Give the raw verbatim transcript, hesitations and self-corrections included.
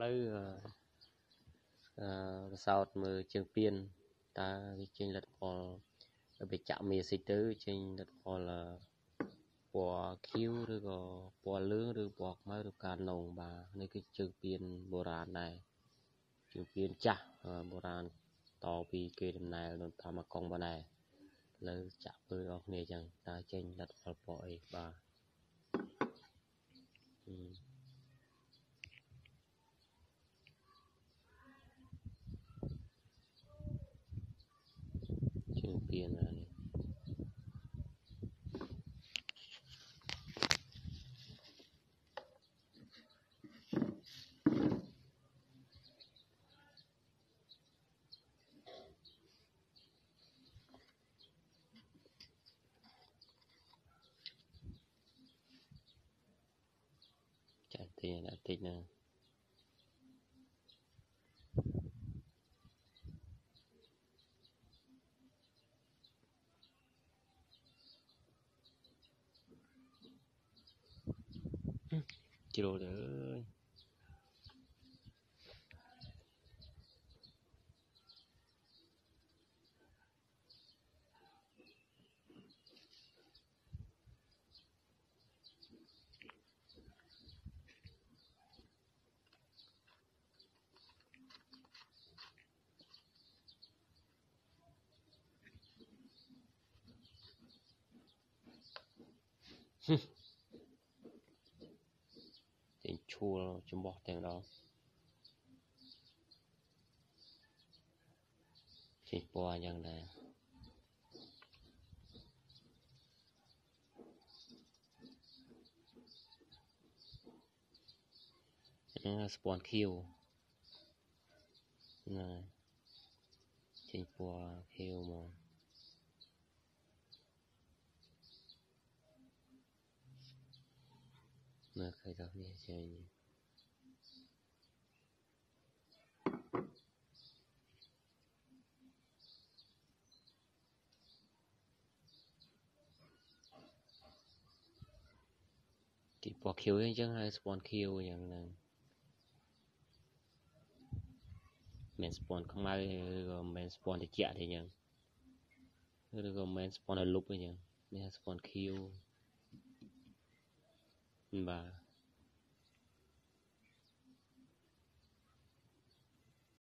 tới sau mưa trường piên ta trên lật phò bị chạm mì xịt tứ trên lật phò là bò khiêu rồi có bò lươn rồi bò mai rồi cà nồng bà nơi cái trường piên bồ ràn này trường piên chả bồ ràn to vì cái đầm này nó ta mà con bà này lấy chạm với đó này chẳng ta trên lật phò bội bà trường piên này chạy tiền đã tiền nè chị đồ nữa tiền chua chấm bọt tiền đó chỉ qua nhân này spawn kill này chỉ qua kill mà mà khai thác như thế chỉ qua kill chứ hay spawn killอย่างนั้น men spawn không ai rồi men spawn thì chạy thì nhỉ rồi men spawn là lúc ấy nhỉ men spawn kill bà